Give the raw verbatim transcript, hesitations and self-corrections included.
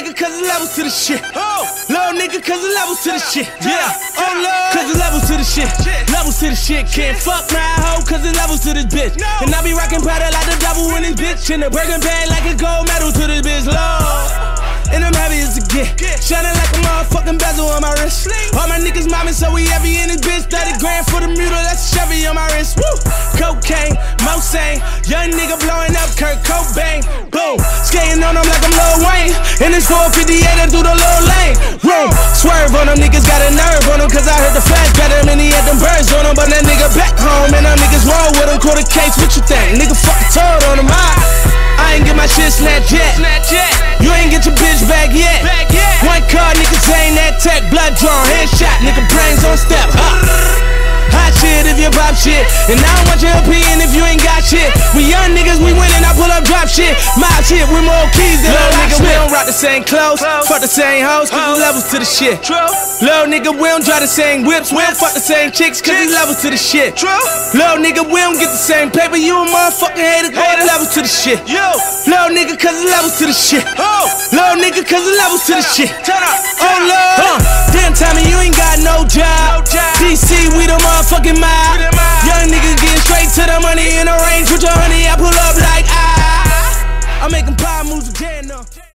nigga, cause the levels to the shit. Little nigga, cause the levels to the shit. Yeah, oh Lord, cause the levels to the shit. Levels to the shit. Can't fuck my hoe, cause the levels to this bitch. And I be rockin' powder like the devil in this bitch. In the burger bag like a gold medal to this bitch, Lord. And I'm heavy as a get. Shining like a motherfucking bezel on my wrist. All my niggas mobbing, so we heavy in this bitch. thirty grand for the mule, that's a Chevy on my wrist. Woo! Cocaine, Mosang. Young nigga blowing up Kurt Cobain. Boom! Skating on them like I'm Lil Wayne. In this four fifty-eight through the little lane. Room! Swerve on them, niggas got a nerve on them. Cause I heard the flash got him and he had them birds on him. But that nigga back home and them niggas roll with him. Quarter case, what you think? Nigga fucking told on him. I, I ain't get my shit snatched yet. You ain't get your bitch back yet. One car, niggas ain't that tech. Blood drawn, headshot, nigga brains on step. Huh. Hot shit if you pop shit. And I don't want your opinion if you ain't got shit. We young niggas, we winning, I pull up drop shit. My shit with more keys than little nigga, we don't rock the same clothes. Fuck the same hoes, cause we levels to the shit. Little nigga, we don't drive the same whips. We don't fuck the same chicks, cause we levels to the shit. Little nigga, we don't get the same paper. You a motherfucking hater, go the levels to the shit. Little nigga, cause the levels to the shit. Little nigga, cause the levels to the shit. Oh Lord, damn Tommy, you ain't got no job. D C, we the motherfucking mob. Young niggas getting straight to the money in the range with your honey. I pull up like ah. I'm making pie moves again, though.